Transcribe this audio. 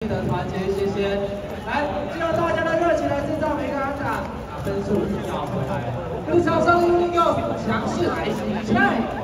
的团结，谢谢。来，借用大家的热情来制造每个安打，分数要回来。入场声音用强势来洗菜。